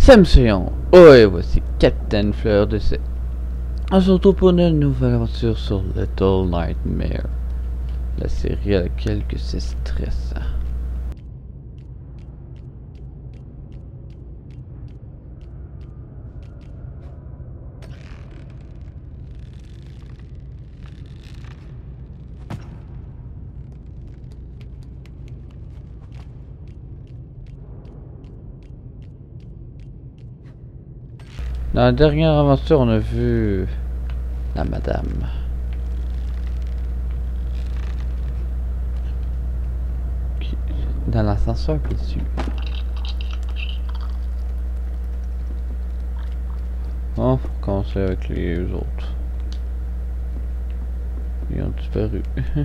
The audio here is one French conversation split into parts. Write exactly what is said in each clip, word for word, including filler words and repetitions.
Samson, oh et voici Captain Fleur de C. On se retrouve pour une nouvelle aventure sur Little Nightmare, la série à laquelle que c'est stressant. Dans la dernière aventure, on a vu la madame. Qui, dans l'ascenseur, puis dessus. Bon, faut commencer avec les autres. Ils ont disparu.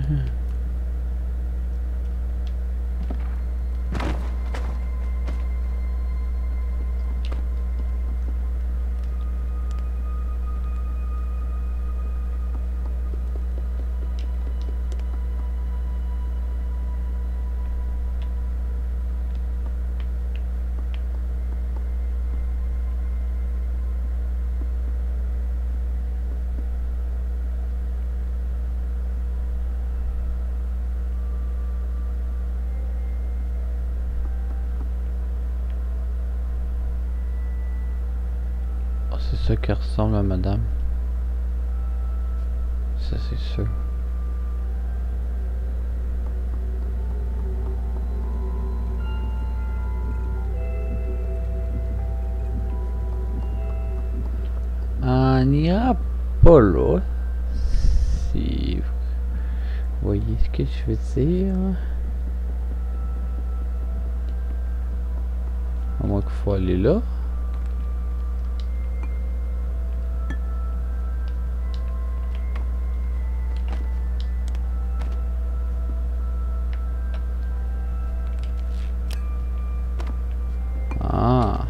C'est ça qui ressemble à madame. Ça c'est sûr. On n'ira pas là. Si vous voyez ce que je veux dire. À moins qu'il faut aller là. Ah.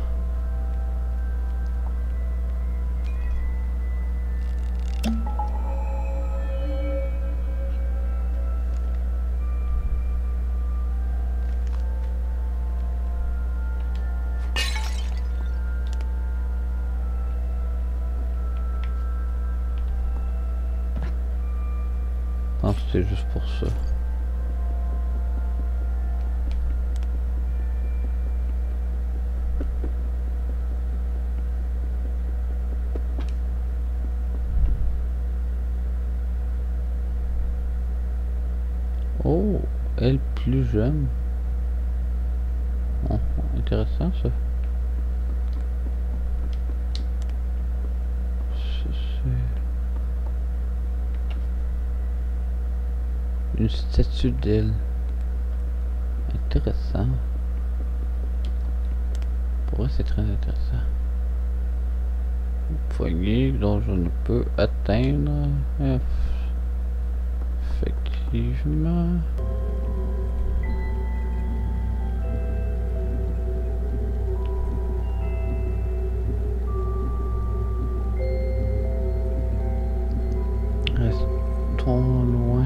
Je pense que c'est juste pour ça. Oh, elle plus jeune. Oh, intéressant ça. Une statue d'elle. Intéressant. Pour moi c'est très intéressant. Poignée dont je ne peux atteindre. Effectivement. Restons loin.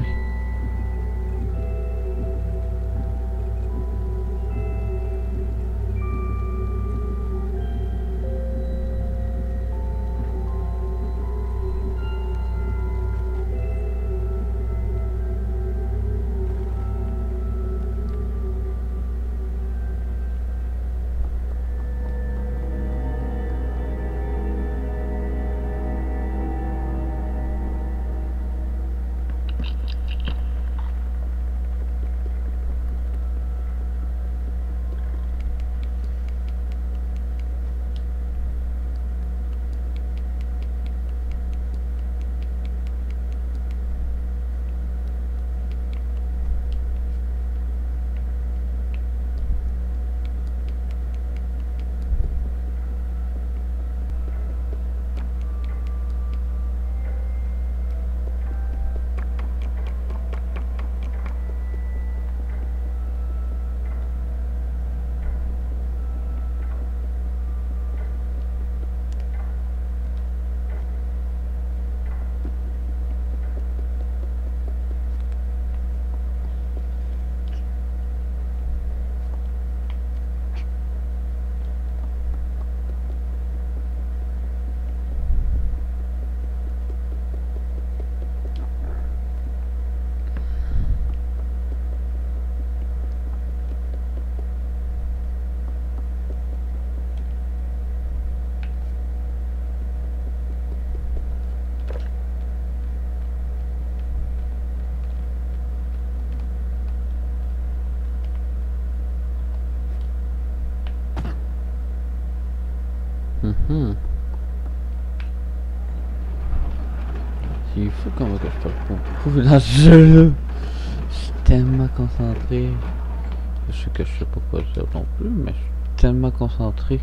Il faut quand même que je parle beaucoup dans ce jeu-là. Je suis tellement concentré. Je sais que je sais pas quoi dire non plus, mais je suis tellement concentré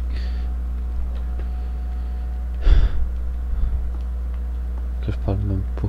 que je parle même pas.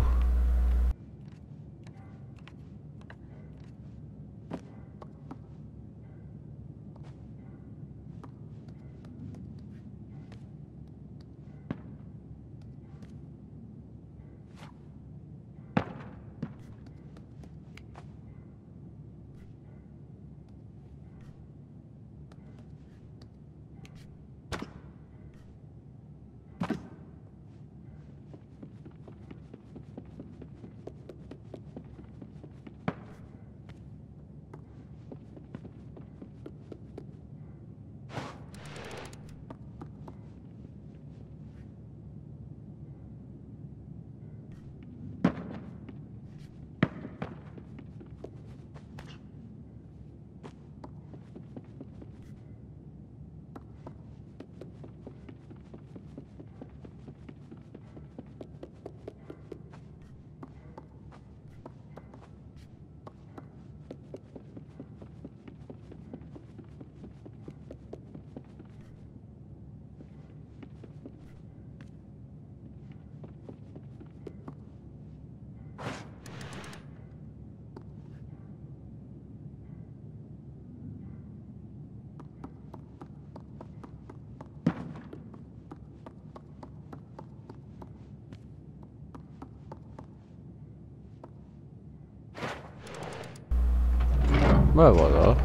Ben voilà.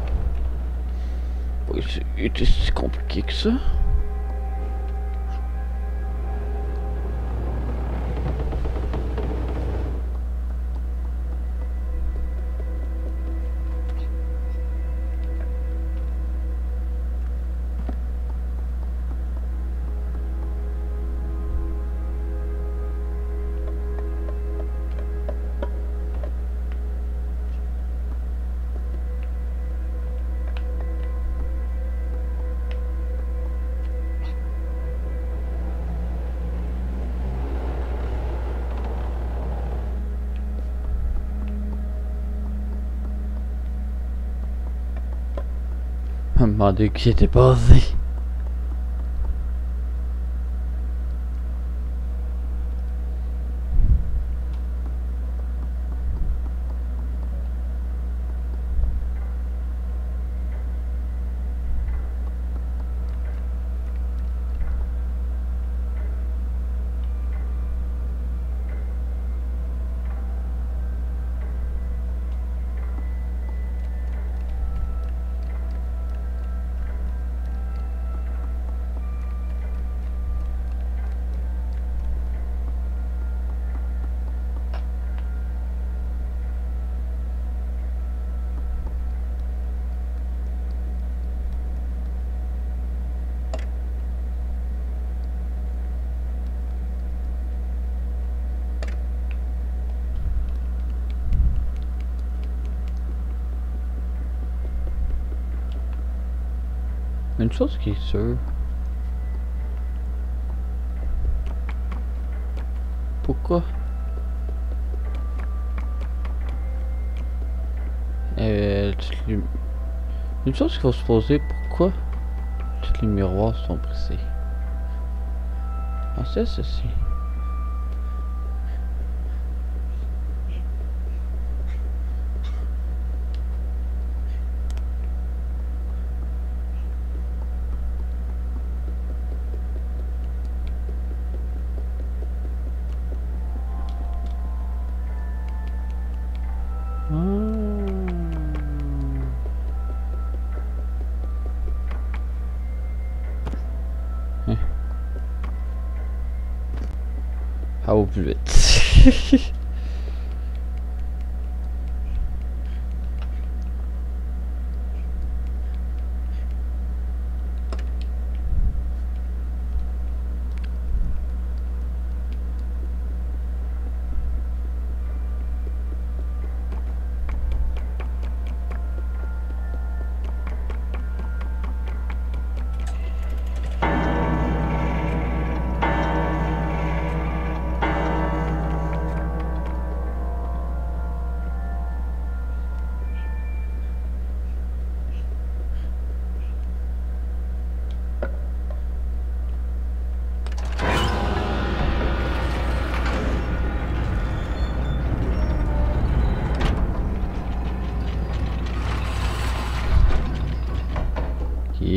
C'est si compliqué que ça. Je me demandais qui était passé. Une chose qui est sûre. Pourquoi? Euh, les... Une chose qu'il faut se poser, pourquoi tous les miroirs sont brisés? Ah, c'est ceci. Ah, au plus vite.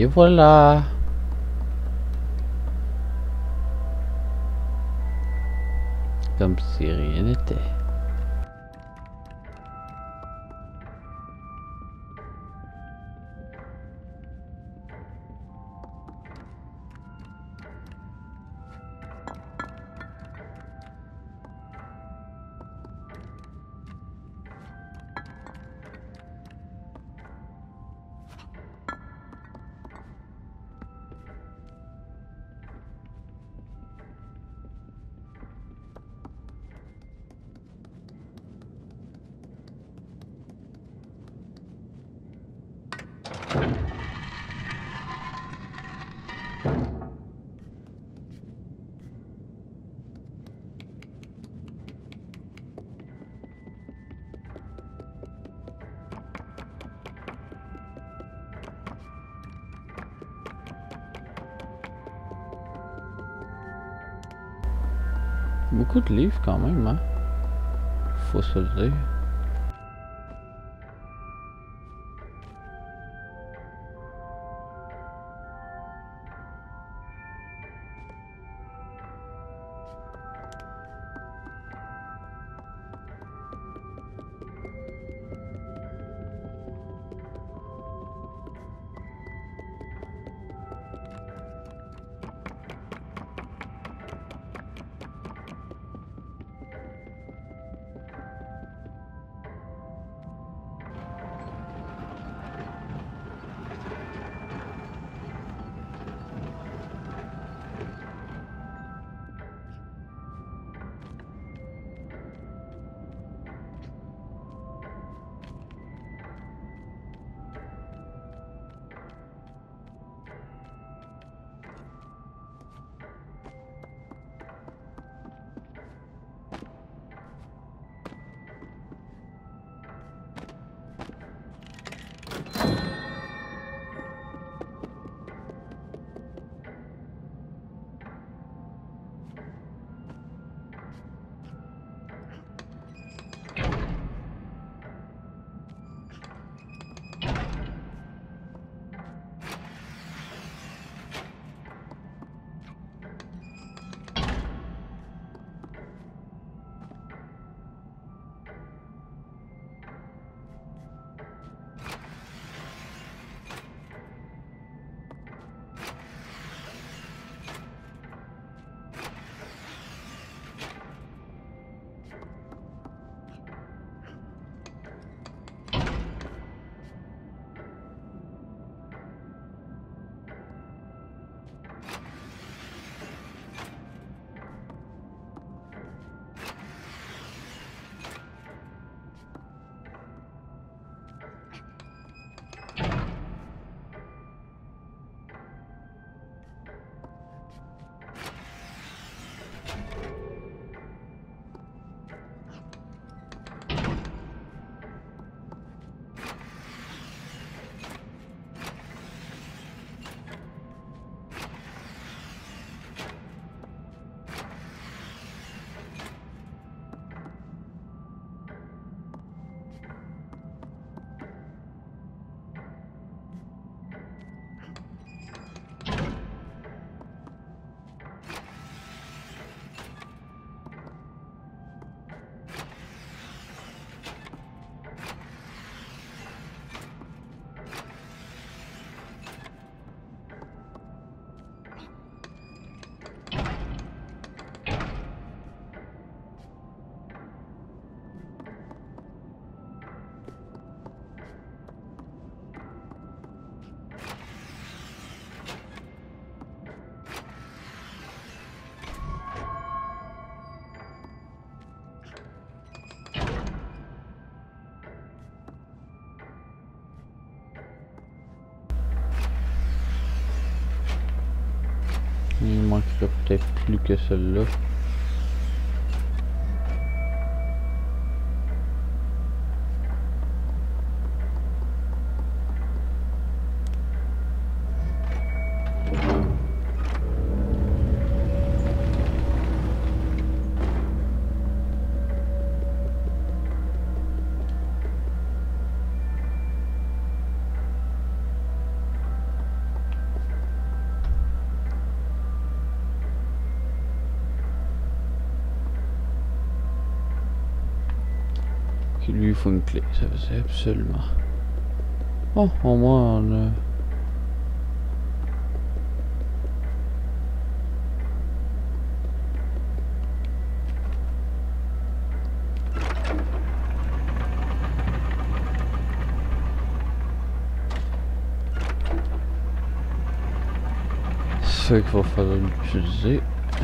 Et voilà. Comme si rien n'était. Beaucoup de livres quand même, hein. Faut se le dire. Il ne manquerait peut-être plus que celui-là. qu'il lui faut une clé, ça faisait absolument. Oh, au moins on a... C'est qu'il va falloir l'utiliser.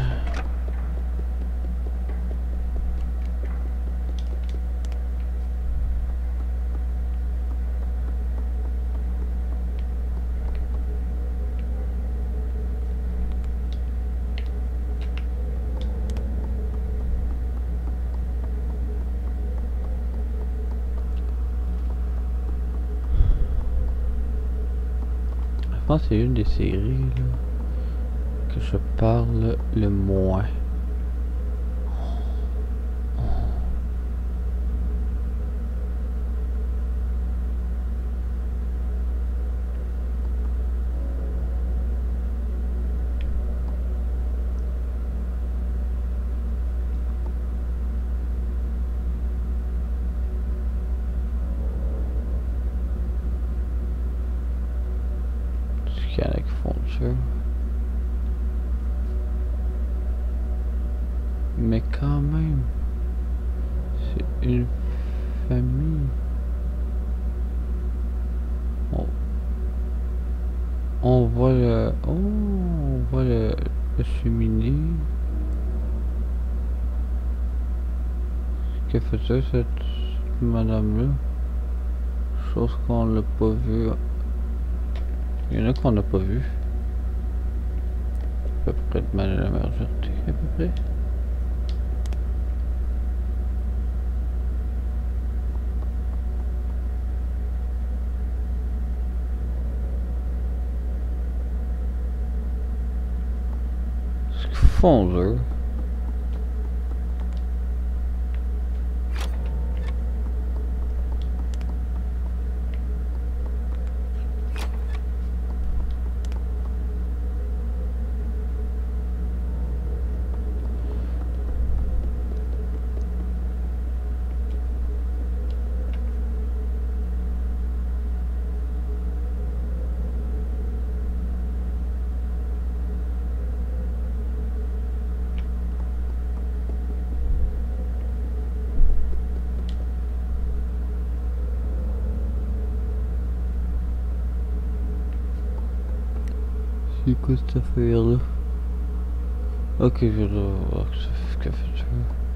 Je pense que c'est une des séries là, que je parle le moins. Il y en a qui font ça. Mais quand même, c'est une famille. Oh. On voit le... Oh, on voit le, le cheminée. Que faisait cette madame-là? Chose qu'on l'a pas vu. Il y en a qu'on n'a pas vu. À peu près de mal à la majorité, à peu près. Ce qu'ils font eux. C'est quoi cette affaire là? Ok, je vais voir ce qu'a fait ça.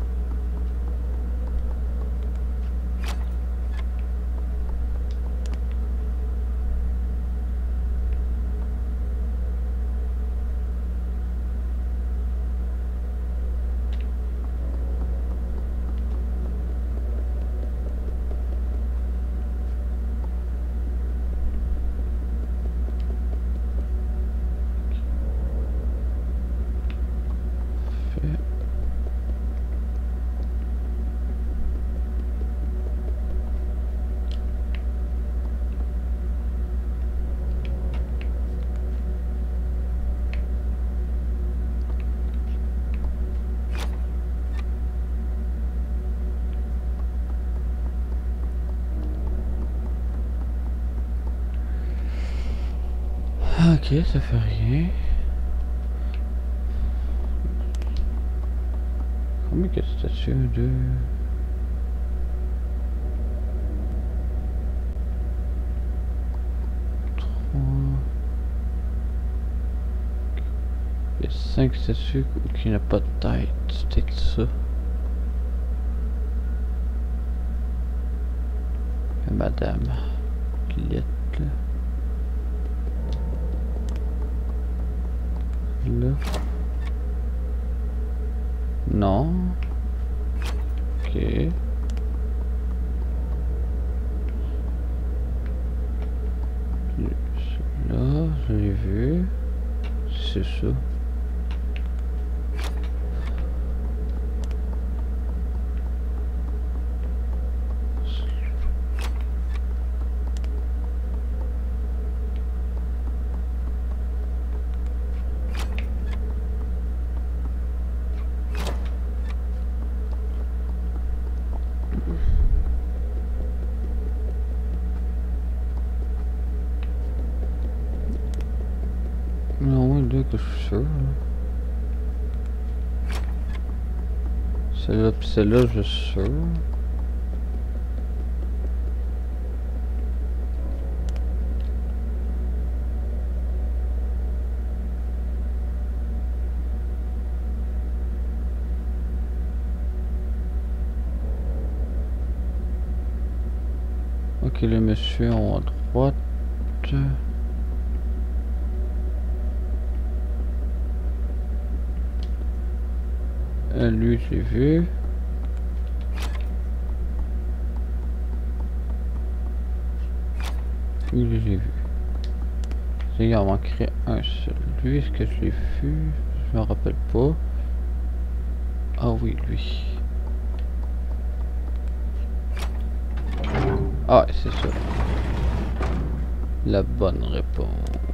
Ok, ça fait rien. Combien de statues? Un, deux... trois... Il y a cinq statues qui n'ont pas de tête. C'est peut-être ça. Et madame Gillette là. Là. Non. Ok. Là, je l'ai vu. C'est ça. Oui, que je suis sûr. Celle-là pis celle-là, je suis sûr. Ok, le monsieur en haut à droite. Euh, lui, je l'ai vu. Lui, je l'ai vu. Il y en manquerait un seul. Lui, est-ce que je l'ai vu? Je me rappelle pas. Ah oui, lui. Ah, c'est ça. La bonne réponse.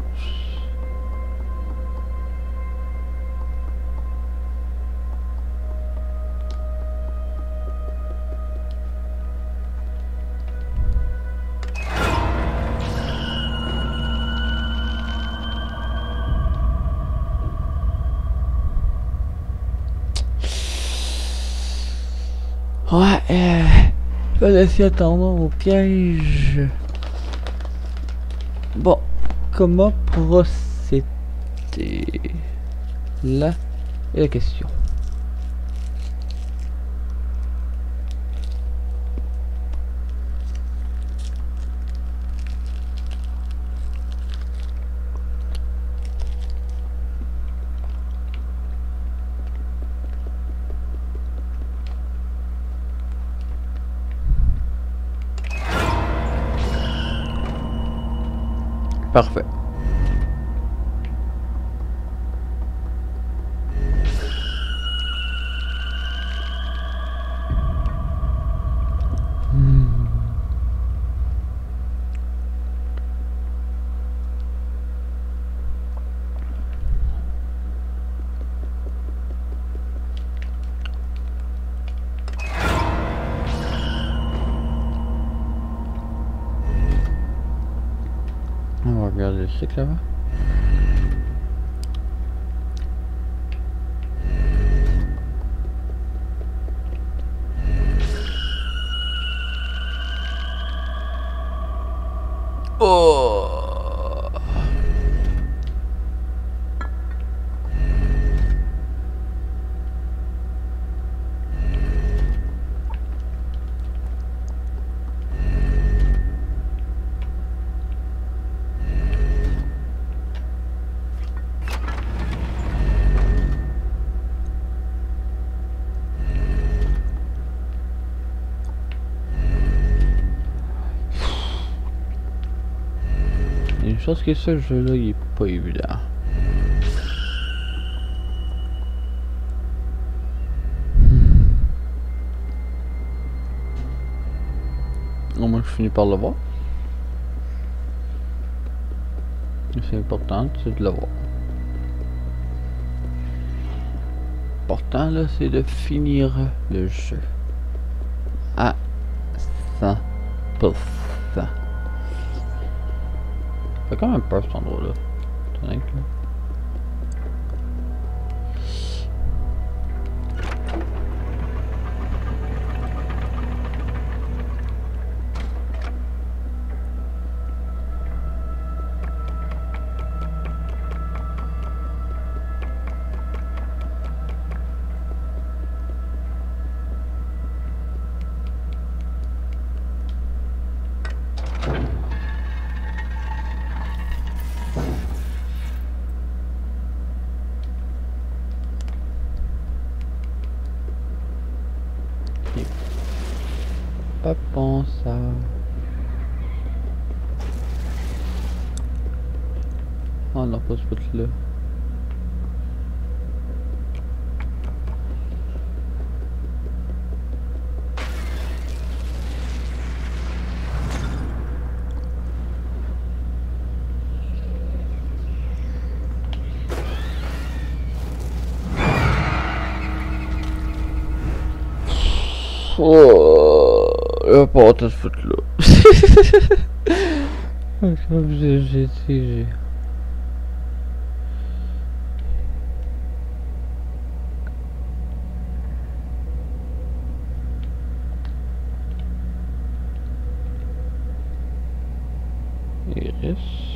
Ouais, euh, je vais laisser attendre au piège. Bon, comment procéder? Là est la question. Parfait. Hmm. On va regarder le truc là-bas. Oh! Une chose que ce jeu-là, il est pas évident. Au moins, je finis par le voir. C'est important, c'est de le voir. L'important là, c'est de finir le jeu à cent pour cent. Ça fait quand même peur cet endroit là. T'en as que là. Pas bon ça. Oh non, pas ce bout là. Oh, la porte à ce foot là. Comme j'ai dit, j'ai. Iris.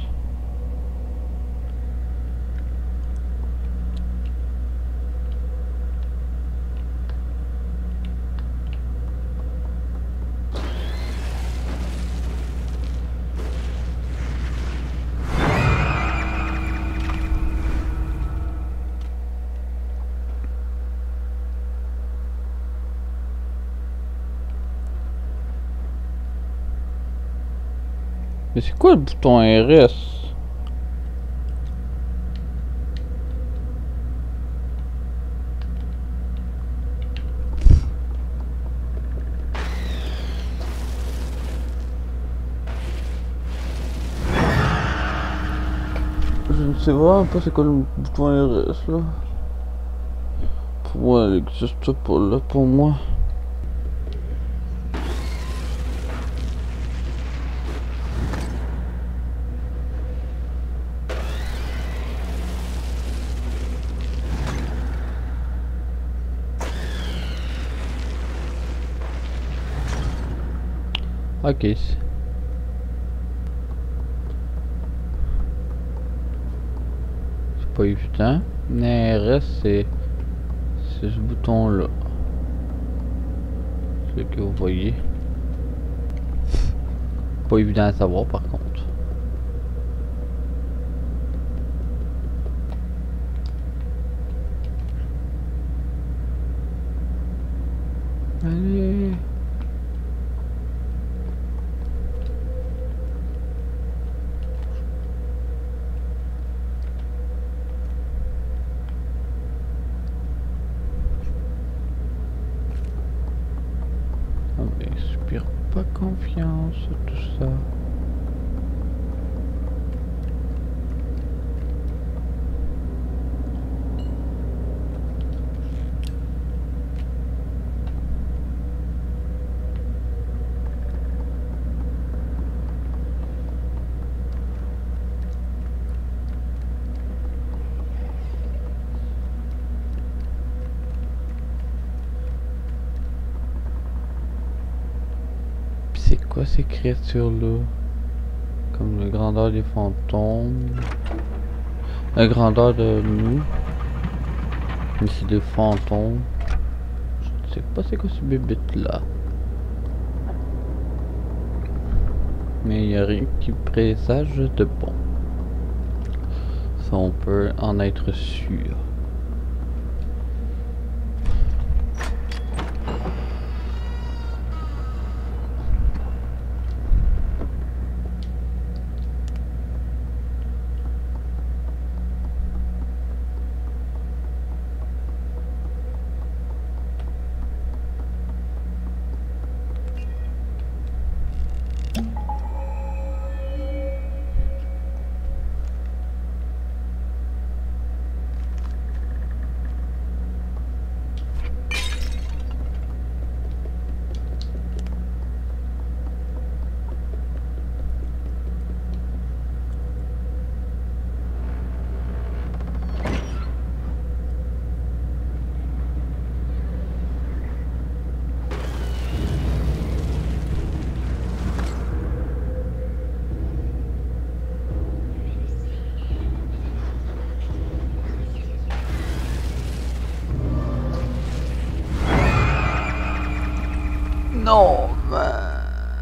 Mais c'est quoi le bouton R S? Je ne sais vraiment pas c'est quoi le bouton R S là. Pour moi, il n'existe pas là pour moi. Ok. C'est pas évident. Mais R S c'est c'est ce bouton là. C'est ce que vous voyez. Pas évident à savoir par contre. Allez. On n'inspire pas confiance tout ça. C'est quoi ces créatures-là? Comme la grandeur des fantômes. La grandeur de nous. Mais c'est des fantômes. Je ne sais pas c'est quoi ce bébête-là. Mais il n'y a rien qui présage de bon. Ça on peut en être sûr. Non, mais...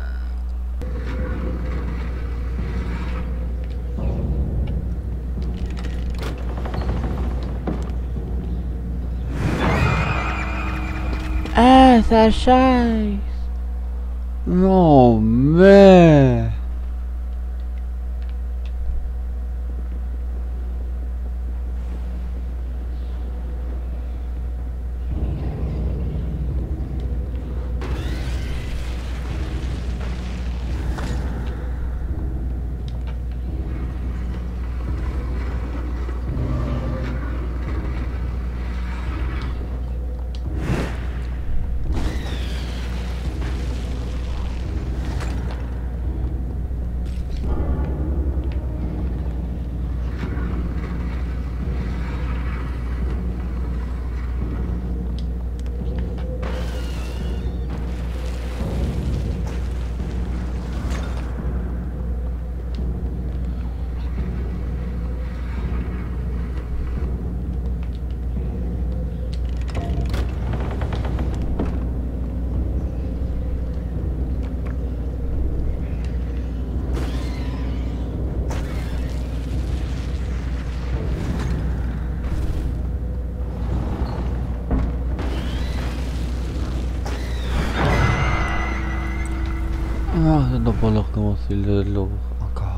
Ah, sa chaise. Non, mais... Ah, ça doit pas leur recommencer le lourd encore.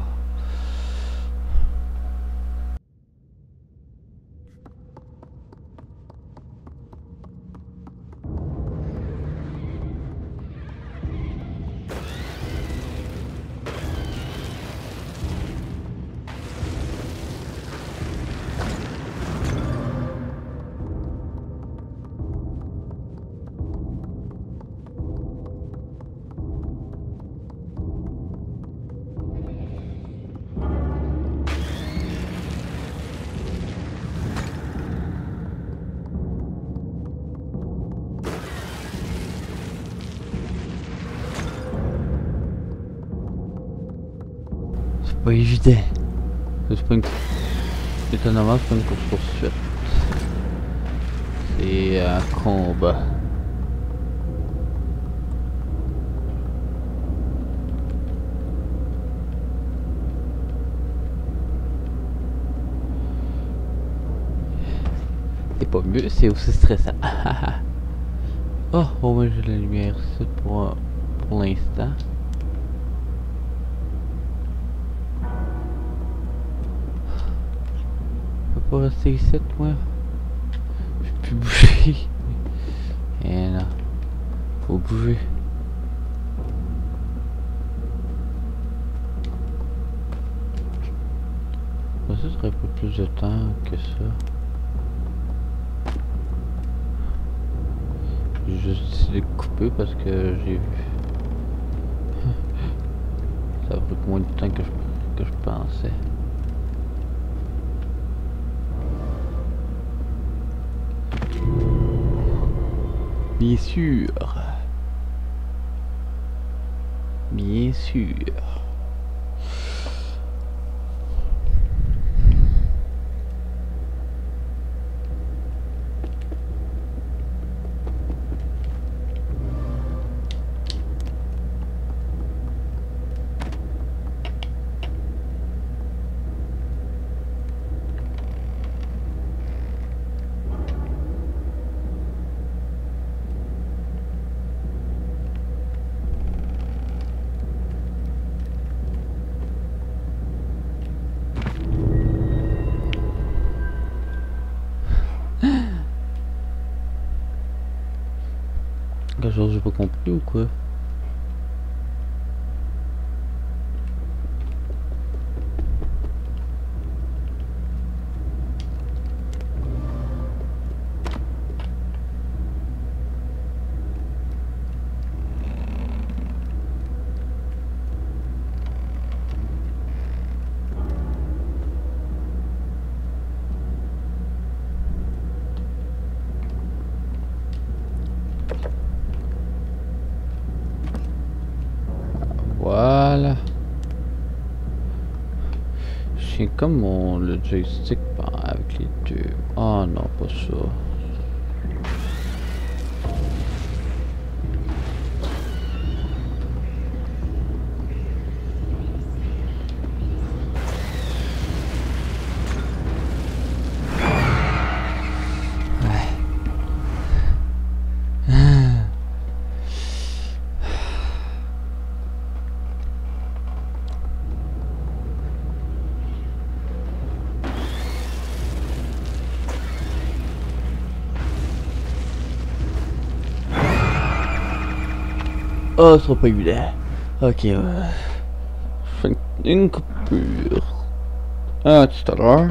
C'est pas évident. C'est pas une... Étonnamment, c'est pas une course poursuite. C'est un combat. C'est pas mieux, c'est aussi stressant. Oh, au moins j'ai la lumière ici pour, pour l'instant. Je peux pas rester ici, moi. Je peux plus bouger. Et non. Faut bouger. Ça serait pas plus de temps que ça. J'ai juste décidé de couper parce que j'ai vu. Ça a pris moins de temps que je, que je pensais. Bien sûr. Bien sûr. Quelque chose j'ai pas compris ou quoi? Voilà. J'ai comme mon le joystick avec les deux. Oh non, pas ça. Oh, ce sera pas évident. Ok, ouais. Je fais une, une coupure. À tout à l'heure.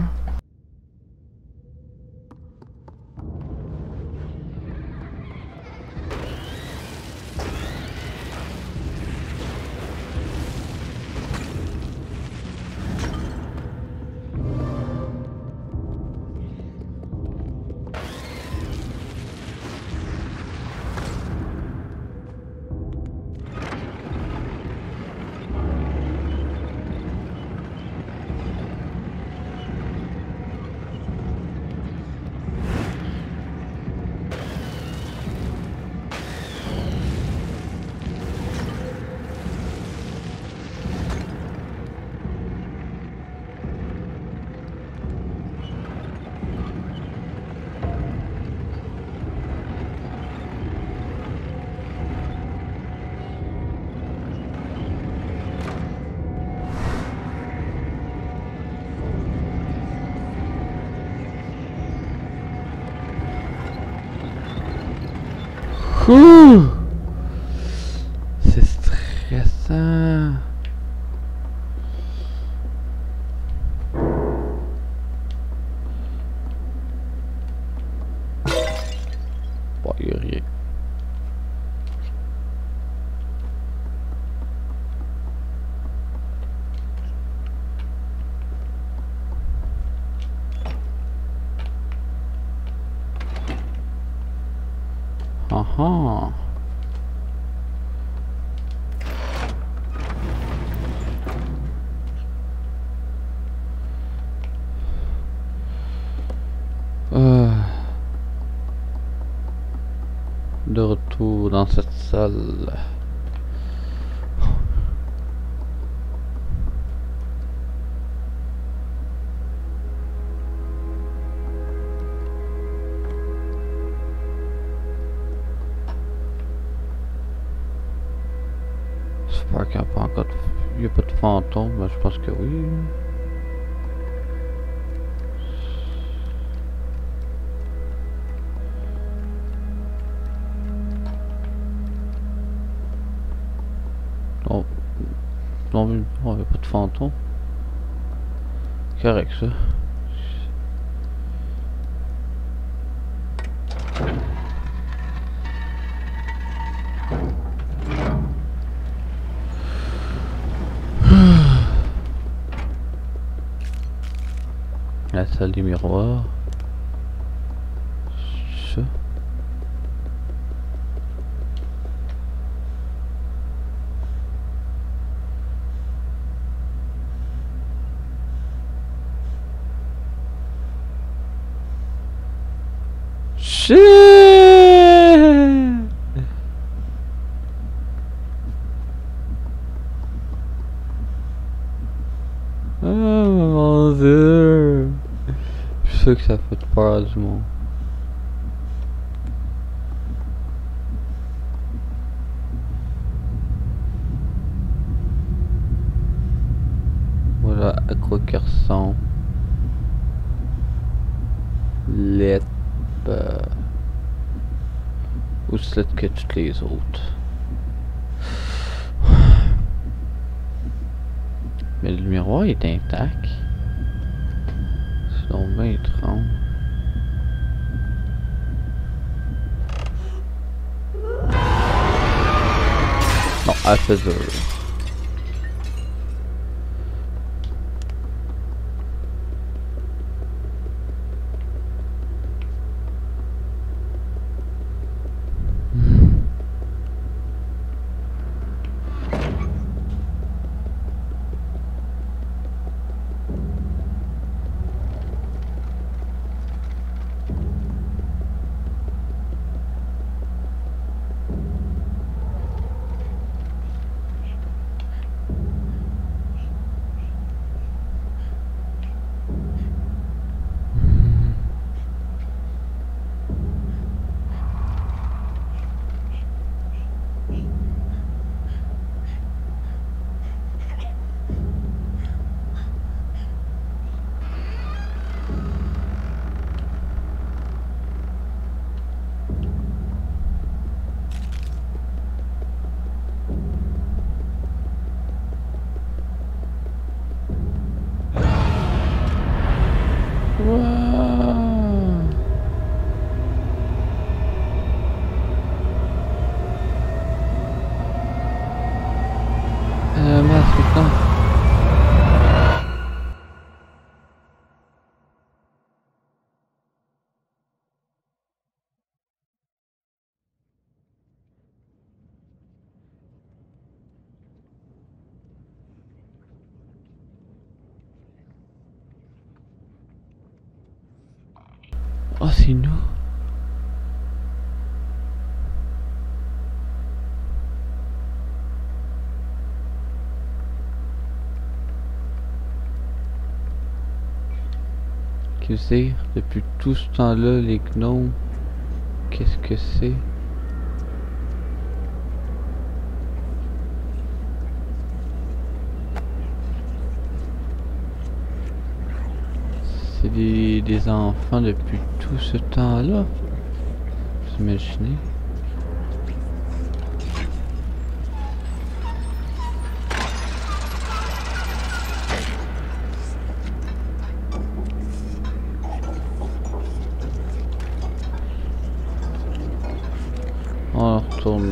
Ouh, c'est stressant. Bon, il y a rien. Ah ah. Euh, de retour dans cette salle. J'espère qu'il n'y a pas encore de... Il n'y a pas de fantôme, mais je pense que oui. Non, non, mais non, il n'y a pas de fantôme. Correct ça. La salle des miroirs. Ça. Shit! Oh mon dieu! Je suis sûr que ça fait peur à du monde. Voilà à quoi qu'elle ressemble. Lettre. Euh, aussi lettre que toutes les autres. Mais le miroir est intact. C'est donc bien étrange. Non, elle fait dur. Euh, mince, putain. Oh, c'est nous. Que c'est? Depuis tout ce temps-là, les gnomes, qu'est-ce que c'est? C'est des, des enfants depuis tout ce temps-là. Vous imaginez?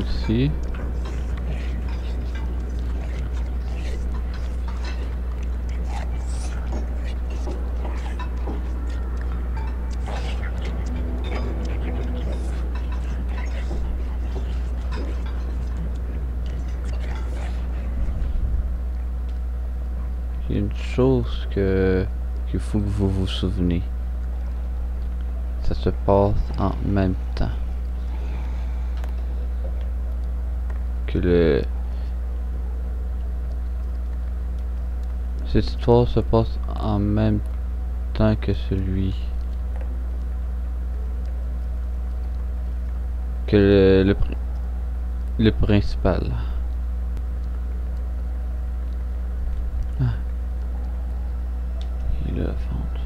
ici. Il y a une chose que qu'il faut que vous vous souveniez. Ça se passe en même temps que le... Cette histoire se passe en même temps que celui... Que le... Le, le principal. Ah. Il est à vendre.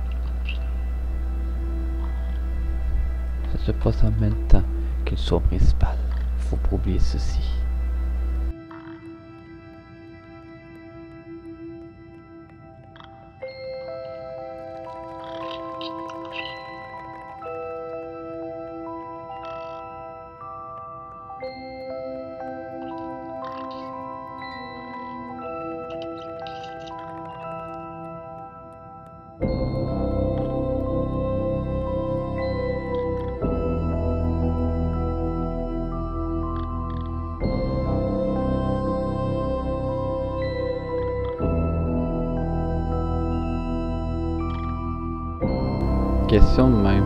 Ça se passe en même temps que l'histoire principale. Faut pas oublier ceci. Question de même.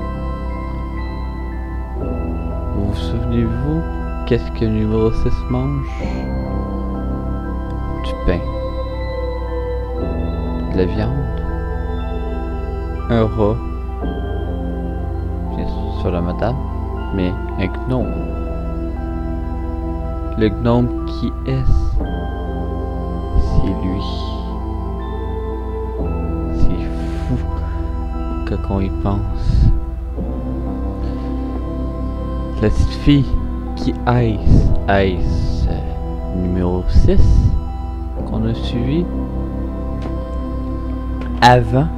Vous vous souvenez-vous qu'est-ce que le numéro six mange? Du pain. De la viande. Un rat. Bien sûr la madame. Mais un gnome. Le gnome qui est-ce? C'est lui. Quand on y pense. La petite fille qui est-ce? Est-ce numéro six qu'on a suivi avant,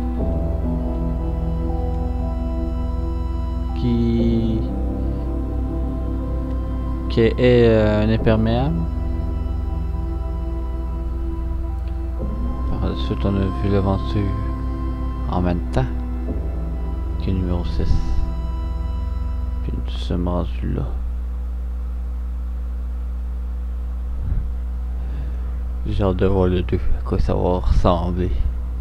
qui qui est euh, un imperméable. Par la suite on a vu l'aventure en même temps que numéro six. Puis nous sommes rendus là. J'ai hâte de voir le deux, à quoi ça va ressembler.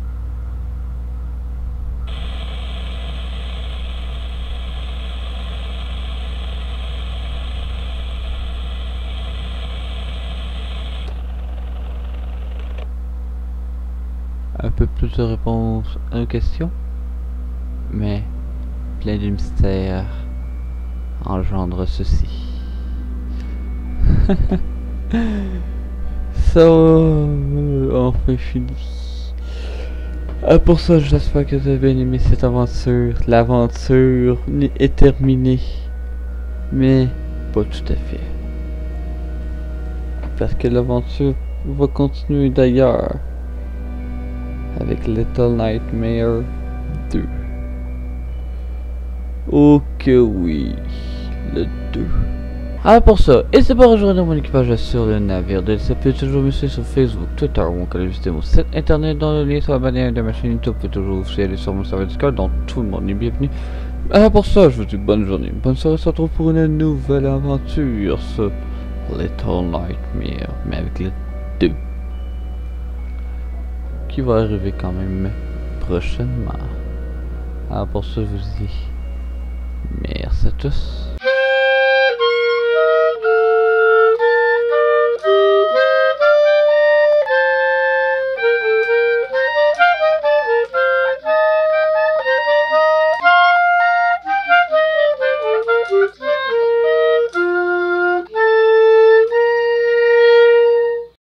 Un peu plus de réponses à nos questions, mais plein de mystères engendre ceci. Ça va enfin fini. Ah, pour ça, j'espère que vous avez bien aimé cette aventure. L'aventure est terminée, mais pas tout à fait, parce que l'aventure va continuer d'ailleurs avec Little Nightmare deux. Oh que oui, le deux. Ah, pour ça, n'hésitez pas à rejoindre mon équipage sur le navire de L C P. Toujours me suivre sur Facebook, Twitter ou encore visiter mon site internet dans le lien sur la bannière de ma chaîne YouTube. Vous pouvez toujours aussi aller sur mon serveur Discord, dont tout le monde est bienvenu. Ah, pour ça, je vous dis bonne journée, bonne soirée, on se retrouve pour une nouvelle aventure sur Little Nightmare, mais avec le deux. Qui va arriver quand même prochainement. Ah, pour ça, je vous dis merci à tous.